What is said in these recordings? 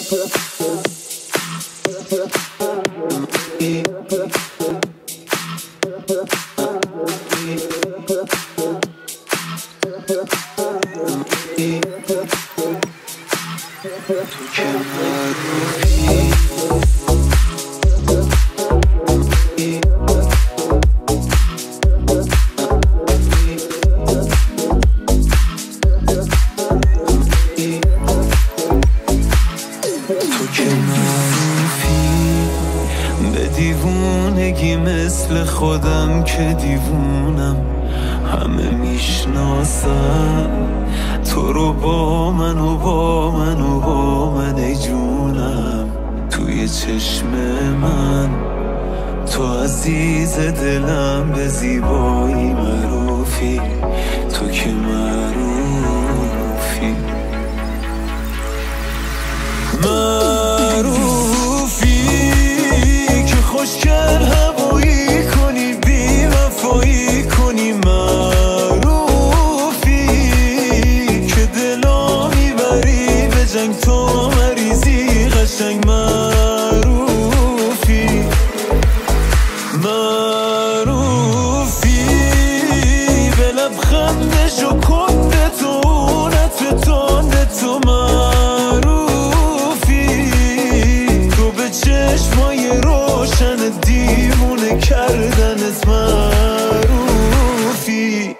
دیوونگی مثل خودم که دیوونم، همه میشناسم تو رو با من و با من و با من ای جونم. توی چشم من تو عزیز دلم، به زیبایی معروفی، تو که معروفی، خوشگل هوایی کنی، بی وفایی کنی، معروفی که دلا میبری به جنگ، تو مریضی قشنگ، معروفی معروفی به لبخند شکفت تو، نطر تند تو، معروفی تو به چشمای روشن دیوونه کردنت، معروفی.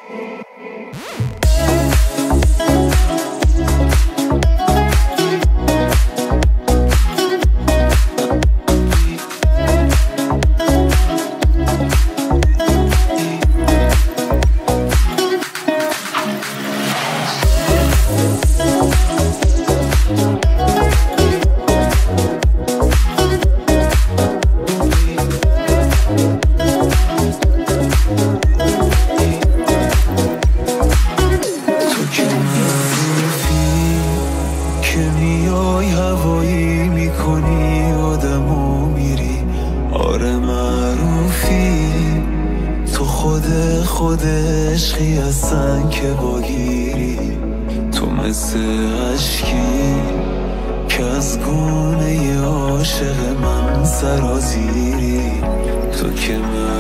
هوایی میکنی آدمو میری، آره معروفی تو خود عشقی هستن که باگیری، تو مثل عشقی که از گونه عاشق من سرازیری، تو که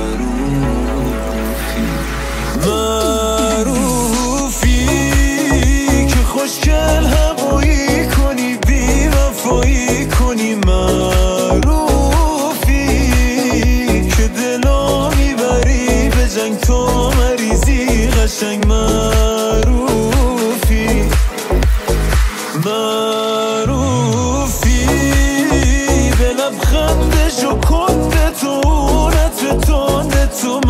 معروفی معروفی که خوشگل هوایی کنی، بی وفایی کنی، معروفی که دلا میبری به جنگ، تو مریضی قشنگ، معروفی معروفی به لبخند شکفت تو، نطر تند تو،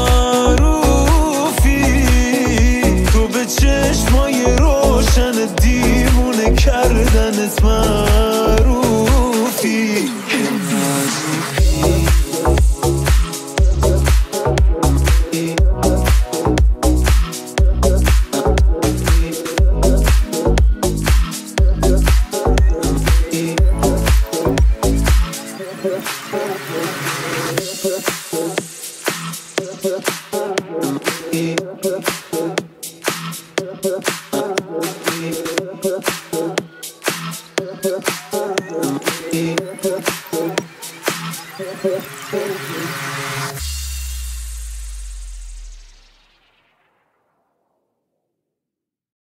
معروفی تو به چشمای روشن دیوونه کردنت، معروفی.